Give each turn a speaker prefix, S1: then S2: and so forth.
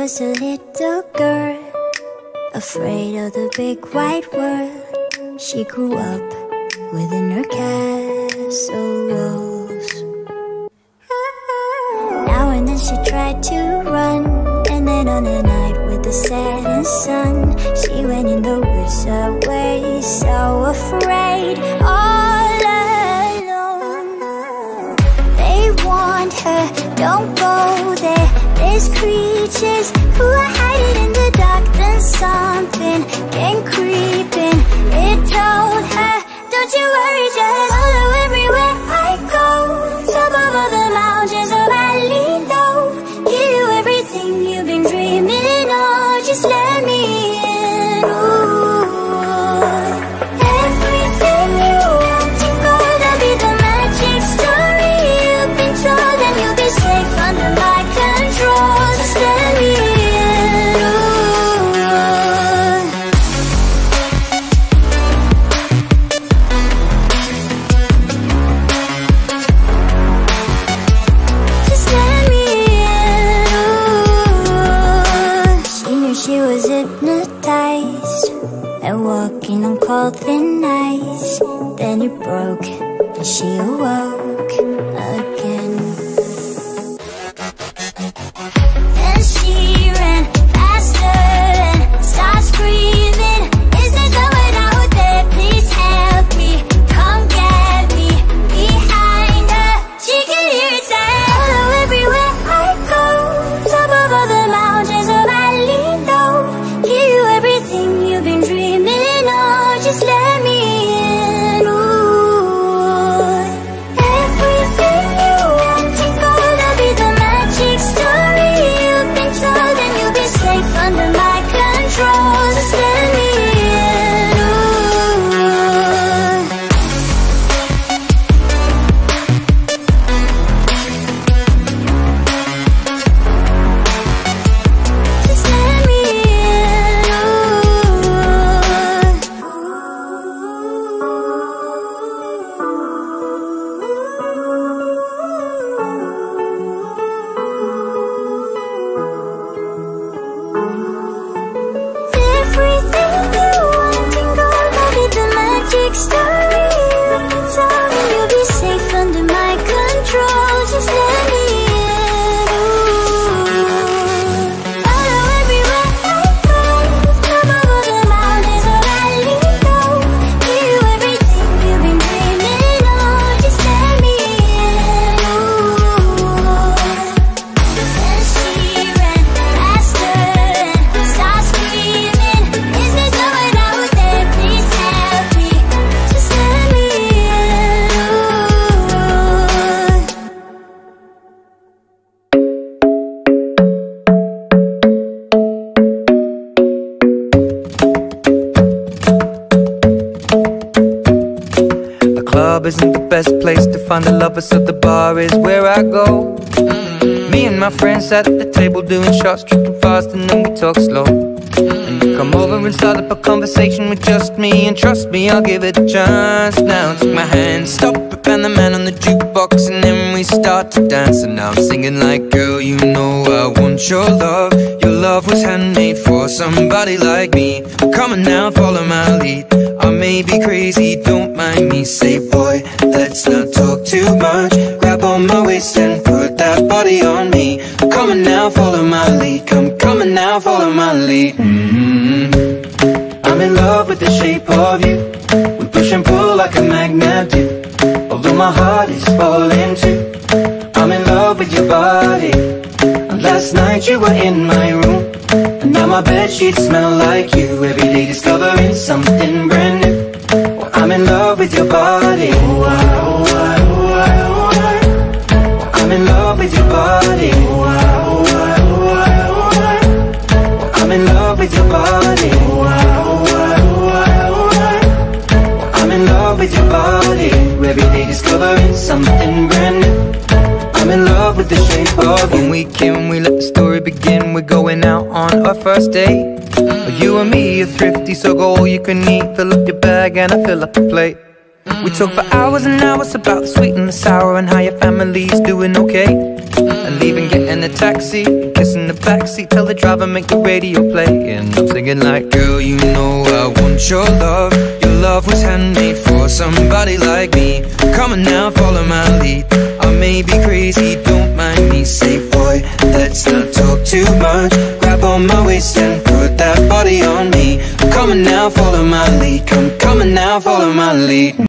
S1: was a little girl, afraid of the big white world. She grew up within her castle walls. Now and then she tried to run, and then on a night with the setting sun, she went in the woods away, so afraid, all alone. They warned her, don't go there, there's creatures who are hiding in the dark. Then something came creeping, it told her, don't you worry, just follow everywhere I go. Top of all the mountains, a valley low, give you everything you've been dreaming of, just let me in. Ooh. Everything you want to go, that'll be the magic story you've been told, and you'll be safe under my control, just let me in. She was hypnotized and walking on cold thin ice. Then it broke and she awoke again. Then she ran faster and started screaming, is there someone out there? Please help me, come get me. Behind her, she could hear it say, follow everywhere I go. Top of all the mountains, a valley low, give you everything you've been dreaming of, just let me in. Ooh. Everything you want to go, that'll be the magic story you've been told, and you'll be safe under my control, just let me in. Ooh. Just let me in. Everything you want to go, that'll be the magic story you've been told, and you'll be safe under my control, just let me in. Follow everywhere I go, top of all the mountains, a valley low, give you everything you've been dreaming of, just let me in. Then she ran faster and started screaming, is there someone out there? Please help me, just let me in.
S2: The club isn't the best place to find the lovers, so the bar is where I go. Me and my friends at the table doing shots, tripping fast, and then we talk slow. And you come over and start up a conversation with just me, and trust me, I'll give it a chance. Now take my hand, stop it, and the man on the jukebox, and then we start to dance. And now I'm singing like, girl, you know I want your love. Your love was handmade for somebody like me. Come on now, follow my lead. I may be crazy, don't mind me. Say, boy, let's not talk too much. Grab on my waist and put that body on me. Come on now, follow my lead. Come on now, follow my lead. I'm in love with the shape of you. We push and pull like a magnet do. Although my heart is falling too, I'm in love with your body. And last night you were in my room, and now my bedsheets smell like you. Every day discovering something brand new. Well, I'm in love with your body. I'm in love with your body. I'm in love with your body. I'm in love with your body. Every day discovering something brand new. I'm in love with the shape of you. When we came, we let the story begin. We're going out on our first date. You and me are thrifty, so go all you can eat. Fill up your bag and I fill up the plate. We talk for hours and hours about the sweet and the sour, and how your family's doing okay. And even getting a taxi, kissing the backseat, tell the driver make the radio play. And I'm singing like, girl, you know I want your love. Your love was handmade for somebody like me. Come on now, follow my lead. I may be crazy, don't mind me. Say, boy, let's not talk too much. Grab on my waist and put that body on me. Come on now, follow my lead. Come on now, follow my lead.